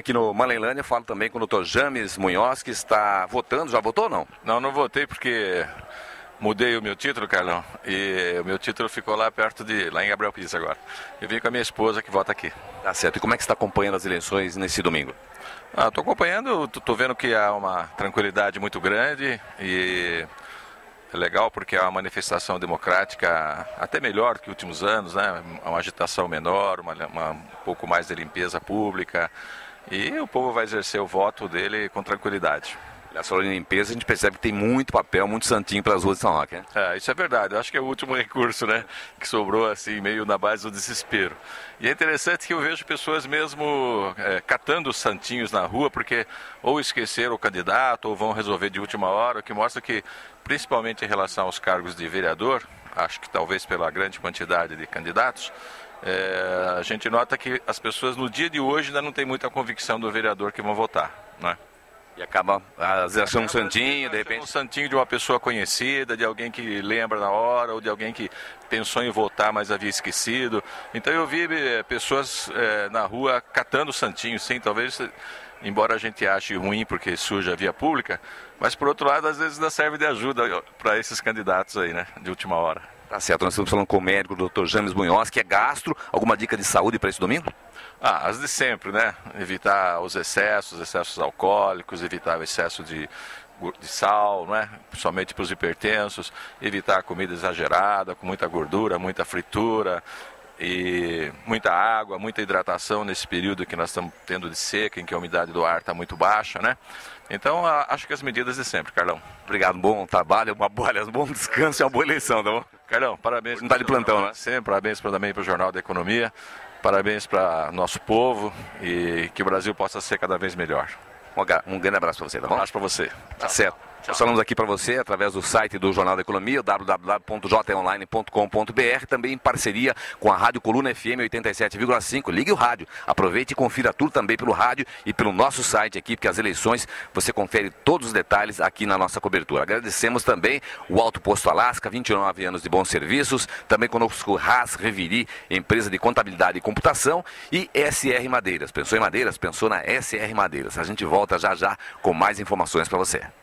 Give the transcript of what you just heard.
aqui no Malelândia, falo também com o Dr. James Munhoz, que está votando. Já votou ou não? Não votei porque mudei o meu título, Carlão, e o meu título ficou lá lá em Gabriel Pires agora. Eu vim com a minha esposa que vota aqui. Tá certo. E como é que você está acompanhando as eleições nesse domingo? Estou acompanhando, estou vendo que há uma tranquilidade muito grande e é legal porque é uma manifestação democrática até melhor que últimos anos, né? Uma agitação menor, um pouco mais de limpeza pública e o povo vai exercer o voto dele com tranquilidade. Na sua limpeza a gente percebe que tem muito papel, muito santinho para as ruas de São Roque, né? Isso é verdade. Eu acho que é o último recurso, né? Que sobrou assim, meio na base do desespero. E é interessante que eu vejo pessoas mesmo catando os santinhos na rua, porque ou esqueceram o candidato, ou vão resolver de última hora, o que mostra que, principalmente em relação aos cargos de vereador, acho que talvez pela grande quantidade de candidatos, a gente nota que as pessoas no dia de hoje ainda não têm muita convicção do vereador que vão votar, né? E acaba, às vezes, achando um santinho, de repente... Um santinho de uma pessoa conhecida, de alguém que lembra na hora, ou de alguém que pensou em votar, mas havia esquecido. Então eu vi pessoas na rua catando santinhos, sim, talvez, embora a gente ache ruim porque suja a via pública, mas por outro lado, às vezes ainda serve de ajuda para esses candidatos aí, né, de última hora. Tá certo, nós estamos falando com o médico, o Dr. James Munhoz, que é gastro. Alguma dica de saúde para esse domingo? As de sempre, né? Evitar os excessos alcoólicos, evitar o excesso de sal, né? Principalmente para os hipertensos, evitar a comida exagerada, com muita gordura, muita fritura e muita água, muita hidratação nesse período que nós estamos tendo de seca, em que a umidade do ar está muito baixa, né? Então, acho que as medidas de sempre, Carlão. Obrigado, bom trabalho, bom descanso e uma boa eleição, tá bom? Carlão, parabéns. Não está de plantão, né? Sempre, parabéns também para o Jornal da Economia, parabéns para nosso povo e que o Brasil possa ser cada vez melhor. Um grande abraço para você, tá bom? Um abraço para você. Tá certo. Nós falamos aqui para você através do site do Jornal da Economia, www.jonline.com.br, também em parceria com a Rádio Coluna FM 87,5. Ligue o rádio, aproveite e confira tudo também pelo rádio e pelo nosso site aqui, porque as eleições você confere todos os detalhes aqui na nossa cobertura. Agradecemos também o Alto Posto Alasca, 29 anos de bons serviços, também conosco Haas Reviri, empresa de contabilidade e computação, e SR Madeiras. Pensou em madeiras? Pensou na SR Madeiras. A gente volta já com mais informações para você.